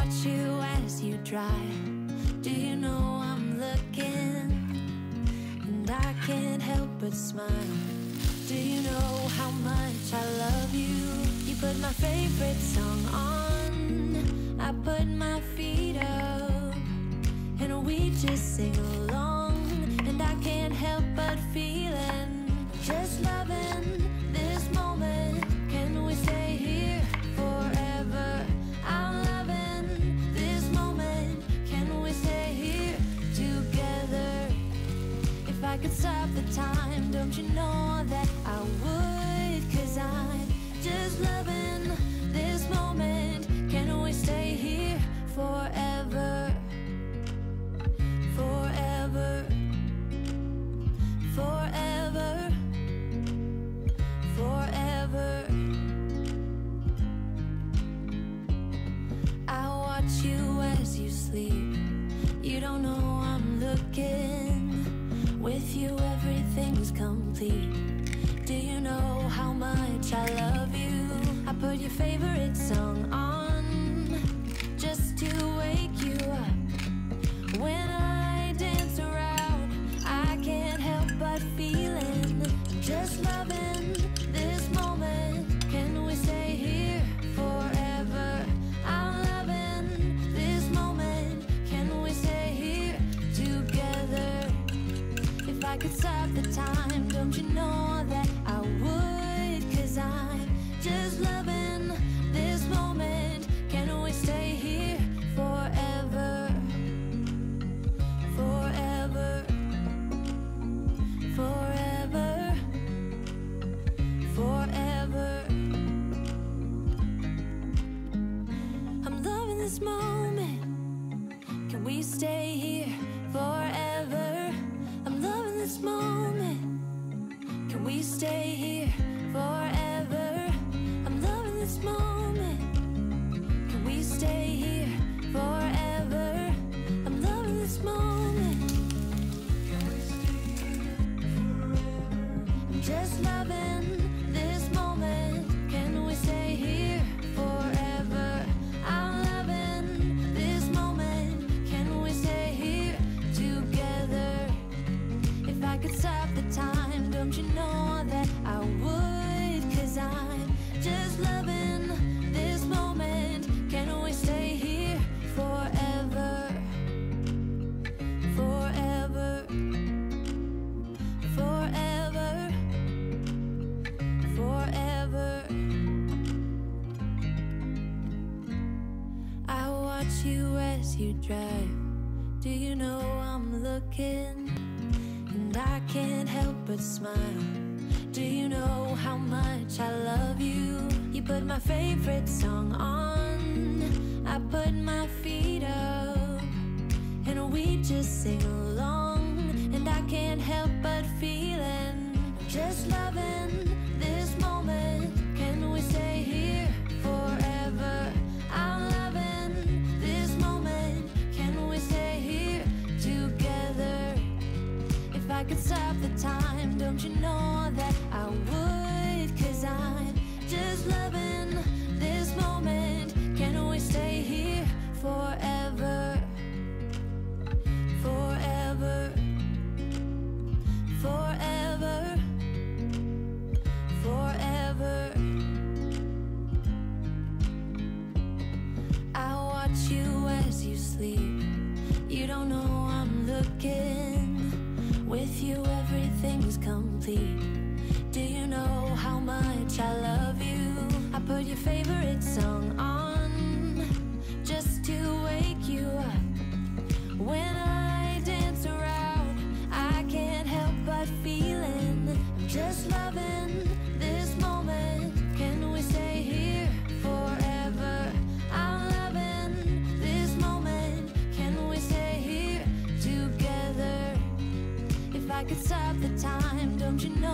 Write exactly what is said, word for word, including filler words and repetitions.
watch you as you drive. Do you know I'm looking? And I can't help but smile. Do you know how much I love you? You put my favorite song on, I put my feet up, and we just sing along. And I can't help but feeling, just loving this moment. Can we stay here forever? I'm loving this moment. Can we stay here together? If I could stop the time, don't you know that I would? 'Cause I'm just loving this moment. Can we stay here forever? Forever. Forever. Forever. I watch you as you sleep. You don't know I'm looking. With you everything's complete. Do you know how much I love you? I put your favorite song on just to wake you up. When I dance around, I can't help but feeling, just loving this moment. Can we stay here forever? I'm loving this moment. Can we stay here together? If I could stop the time, don't you know that I would? 'Cause I'm just loving this moment. Can we stay here forever? Forever. Forever. Forever. I'm loving this moment. Can we stay here forever? I'm loving this moment. Can we stay here forever? I'm loving this moment. Can we stay here forever? I'm loving this moment. Can we stay here forever? I'm just loving this moment. Can we stay here forever? I'm loving this moment. Can we stay here together? If I could stop the time, don't you know that I would? 'Cause I'm just loving this moment. Can we stay here forever? Forever. Forever. Forever. I watch you as you drive. Do you know I'm looking? And I can't help but smile. Do you know how much I love you? You put my favorite song on, I put my feet up, and we just sing along. And I can't help but feeling, just loving this moment. Can we stay here forever? I'm loving this moment. Can we stay here together? If I could stop the time, don't you know that I would? 'Cause I'm just loving this moment. Can we stay here forever? Forever. Forever. Forever. I watch you as you sleep. You don't know I'm looking. With you everything's complete. Do you know how much I love you? I put your favorite song on just to wake you up. When I dance around, I can't help but feeling, just loving this moment. Can we stay here forever? I'm loving this moment. Can we stay here together? If I could stop the time, don't you know